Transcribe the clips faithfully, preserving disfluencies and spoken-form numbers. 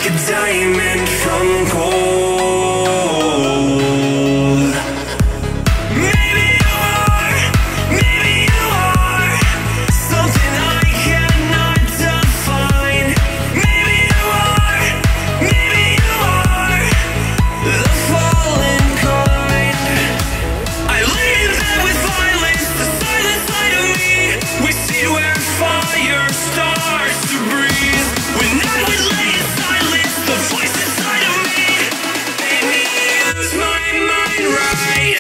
like a diamond from gold. Maybe you are, maybe you are something I cannot define. Maybe you are, maybe you are the fallen kind. I lay in bed with violence, the silent side of me. We see where fire starts to breathe. When I would lay in silence, the voice inside of me made me use my mind right.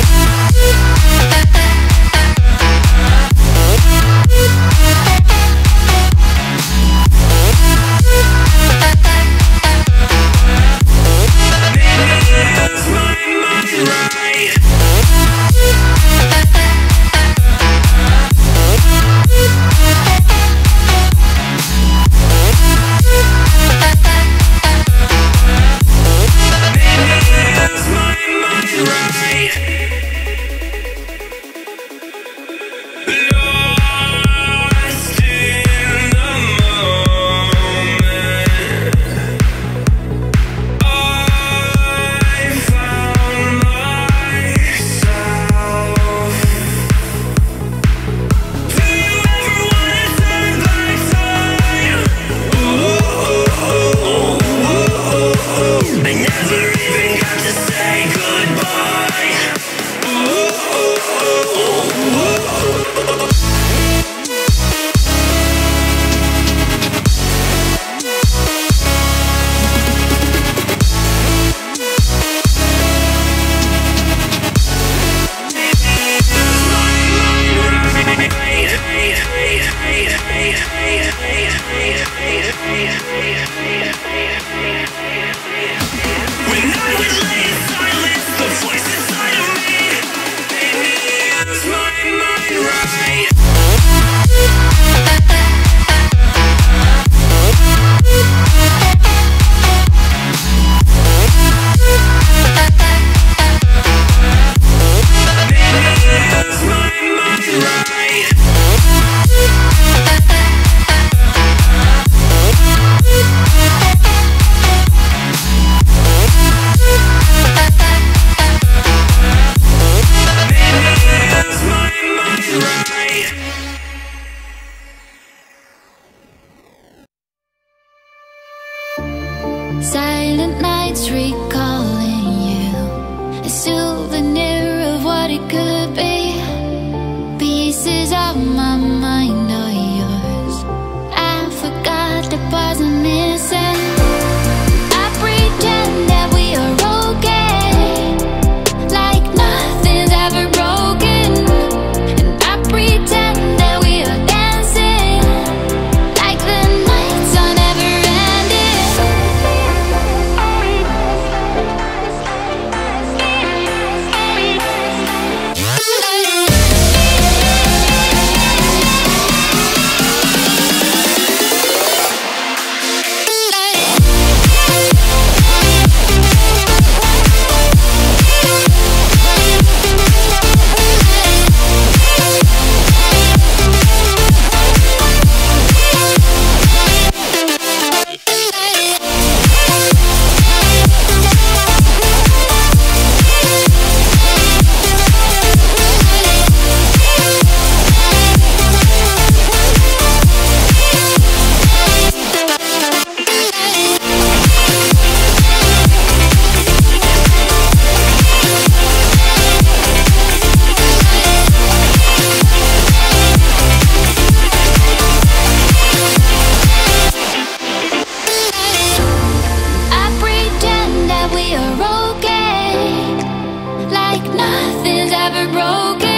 Silent nights recalling you, a souvenir of what it could be. Pieces of my mind are yours. I forgot the parts I'm missing. I pretend that we are okay, like nothing's ever broken. And I pretend that we are dancing, like the nights are never ending. Nothing's ever broken.